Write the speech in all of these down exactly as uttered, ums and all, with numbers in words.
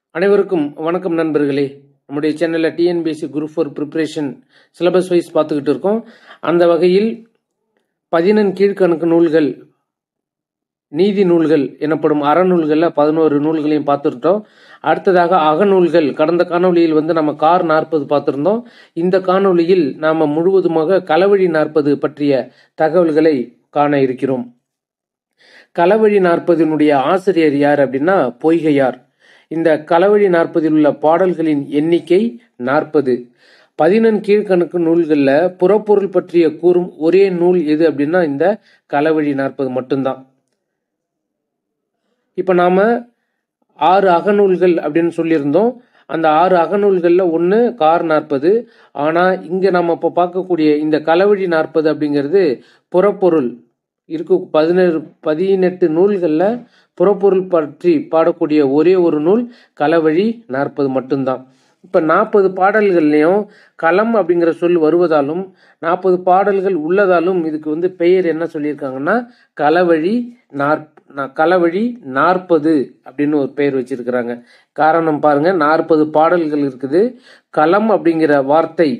அனைவருக்கும் வணக்கம் நண்பர்களே. நம்முடைய சேனலில் TNPSC group four preparation syllabus wise பார்த்துக்கிட்டு இருக்கோம். அந்த வகையில் பதினெண் கீழ்கணக்கு நூல்கள், நீதி நூல்கள் எனப்படும் அறநூல்களில் பதினோரு நூல்களையும் பார்த்துருட்டோம். அடுத்ததாக அகநூல்கள், கடந்த காணொலியில் வந்து நம்ம கார் நாற்பது பார்த்துருந்தோம். இந்த காணொலியில் நாம் முழுவதுமாக களவழி நாற்பது பற்றிய தகவல்களை காண இருக்கிறோம். களவழி நாற்பதினுடைய ஆசிரியர் யார் அப்படின்னா பொய்கையார். இந்த களவழி நாற்பதில் உள்ள பாடல்களின் எண்ணிக்கை நாற்பது. பதினெண் கீழ்கணக்கு நூல்களில் புறப்பொருள் பற்றிய கூறும் ஒரே நூல் எது அப்படின்னா இந்த களவழி நாற்பது மட்டும்தான். இப்போ நாம் ஆறு அகநூல்கள் அப்படின்னு சொல்லியிருந்தோம். அந்த ஆறு அகநூல்களில் ஒன்று கார் நாற்பது. ஆனால் இங்கே நம்ம இப்போ பார்க்கக்கூடிய இந்த களவழி நாற்பது அப்படிங்கிறது புறப்பொருள் இருக்கு. பதினேழு பதினெட்டு நூல்களில் புறப்பொருள் பற்றி பாடக்கூடிய ஒரே ஒரு நூல் களவழி நாற்பது மட்டும்தான். இப்போ நாற்பது பாடல்கள்லையும் களம் அப்படிங்கிற சொல் வருவதாலும் நாற்பது பாடல்கள் உள்ளதாலும் இதுக்கு வந்து பெயர் என்ன சொல்லியிருக்காங்கன்னா களவழி நாற்ப களவழி நாற்பது அப்படின்னு ஒரு பெயர் வச்சிருக்கிறாங்க. காரணம் பாருங்க, நாற்பது பாடல்கள் இருக்குது. களம் அப்படிங்கிற வார்த்தை,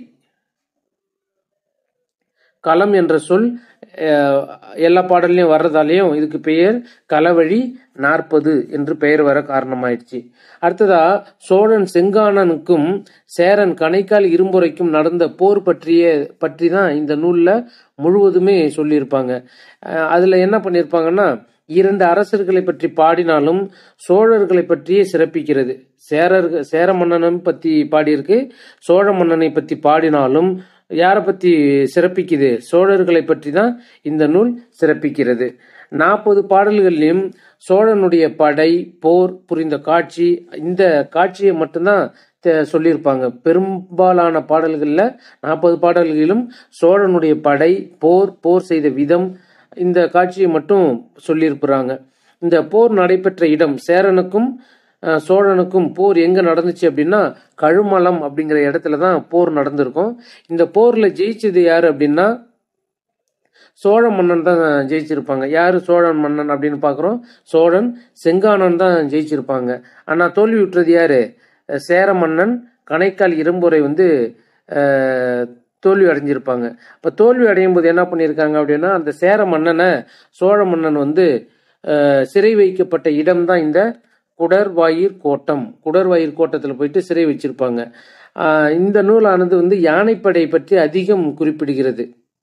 களம் என்ற சொல் எல்லா பாடல்லையும் வர்றதாலையும் இதுக்கு பெயர் களவழி நாற்பது என்று பெயர் வர காரணமாயிடுச்சு. அடுத்ததா சோழன் செங்கானனுக்கும் சேரன் கணைக்கால் இரும்புரைக்கும் நடந்த போர் பற்றிய பற்றி தான் இந்த நூல்ல முழுவதுமே சொல்லியிருப்பாங்க. அதுல என்ன பண்ணியிருப்பாங்கன்னா, இரண்டு அரசர்களை பற்றி பாடினாலும் சோழர்களை பற்றியே சிறப்பிக்கிறது. சேரர்கள் சேர மன்னனை பத்தி பாடியிருக்கு. சோழ மன்னனை பத்தி பாடினாலும் யாரை பற்றி சிறப்பிக்குது? சோழர்களை பற்றி தான் இந்த நூல் சிறப்பிக்கிறது. நாற்பது பாடல்கள்லையும் சோழனுடைய படை, போர் புரிந்த காட்சி, இந்த காட்சியை மட்டும்தான் சொல்லியிருப்பாங்க. பெரும்பாலான பாடல்களில் நாற்பது பாடல்களிலும் சோழனுடைய படை, போர் போர் செய்த விதம், இந்த காட்சியை மட்டும் சொல்லியிருக்கிறாங்க. இந்த போர் நடைபெற்ற இடம், சேரனுக்கும் சோழனுக்கும் போர் எங்க நடந்துச்சு அப்படின்னா கழுமலம் அப்படிங்கிற இடத்துல தான் போர் நடந்திருக்கும். இந்த போர்ல ஜெயிச்சது யாரு அப்படின்னா சோழ மன்னன் தான் ஜெயிச்சிருப்பாங்க. யாரு சோழன் மன்னன் அப்படின்னு பாக்குறோம். சோழன் செங்கானன் தான் ஜெயிச்சிருப்பாங்க. ஆனா தோல்வி விட்டுறது யாரு? சேர மன்னன் கணைக்கால் இரும்புரை வந்து தோல்வி அடைஞ்சிருப்பாங்க. அப்ப தோல்வி அடையும் போது என்ன பண்ணியிருக்காங்க அப்படின்னா, அந்த சேர மன்னனை சோழ மன்னன் வந்து சிறை வைக்கப்பட்ட இடம் தான் இந்த குடர்வாயிர் கோட்டம். குடர்வாயிர் கோட்டத்தில் போயிட்டு சிறை வச்சிருப்பாங்க. இந்த நூலானது வந்து யானைப்படை பற்றி அதிகம் குறிப்பிடுகிறது.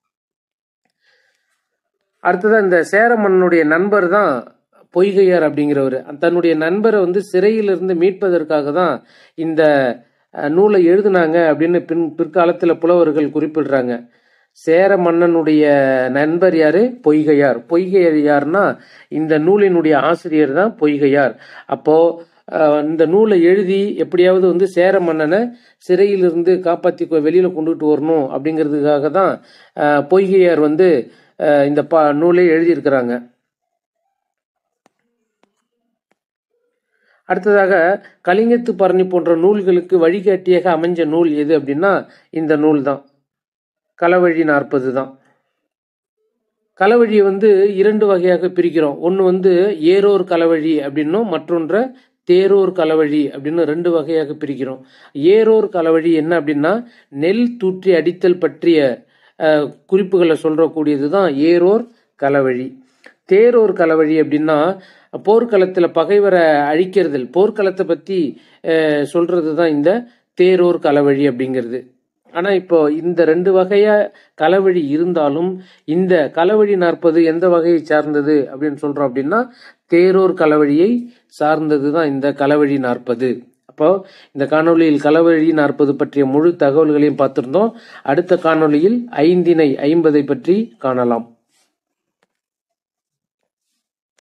அடுத்ததான் இந்த சேர மன்னனுடைய நண்பர் தான் பொய்கையார் அப்படிங்கிறவர். தன்னுடைய நண்பரை வந்து சிறையிலிருந்து மீட்பதற்காக தான் இந்த நூலை எழுதினாங்க அப்படின்னு பின் பிற்காலத்தில் புலவர்கள் குறிப்பிடுறாங்க. சேர மன்னனுடைய நண்பர் யாரு? பொய்கையார். பொய்கையார் யாருன்னா இந்த நூலினுடைய ஆசிரியர் தான் பொய்கையார். அப்போ இந்த நூலை எழுதி எப்படியாவது வந்து சேர மன்னனை சிறையிலிருந்து காப்பாற்றி வெளியில கொண்டுட்டு வரணும் அப்படிங்கிறதுக்காக தான் பொய்கையார் வந்து இந்த பா நூலை எழுதியிருக்கிறாங்க. அடுத்ததாக கலிங்கத்து பரணி போன்ற நூல்களுக்கு வழிகாட்டியாக அமைஞ்ச நூல் எது அப்படின்னா இந்த நூல் தான், களவழி நாற்பது தான். களவழியை வந்து இரண்டு வகையாக பிரிக்கிறோம். ஒன்று வந்து ஏரோர் களவழி அப்படின்னும், மற்றொன்ற தேரோர் களவழி அப்படின்னு ரெண்டு வகையாக பிரிக்கிறோம். ஏரோர் களவழி என்ன அப்படின்னா நெல் தூற்றி அடித்தல் பற்றிய குறிப்புகளை சொல்றக்கூடியது தான் ஏரோர் களவழி. தேரோர் களவழி அப்படின்னா போர்க்களத்தில் பகைவரை அழிக்கிறதல், போர்க்களத்தை பற்றி சொல்றது தான் இந்த தேரோர் களவழி அப்படிங்கிறது. ஆனா இப்போ இந்த ரெண்டு வகையா களவழி இருந்தாலும் இந்த களவழி நாற்பது எந்த வகையை சார்ந்தது அப்படின்னு சொல்றோம் அப்படின்னா தேரோர் களவழியை சார்ந்தது தான் இந்த களவழி நாற்பது. அப்போ இந்த காணொலியில் களவழி நாற்பது பற்றிய முழு தகவல்களையும் பார்த்திருந்தோம். அடுத்த காணொலியில் ஐந்தினை ஐம்பதை பற்றி காணலாம்.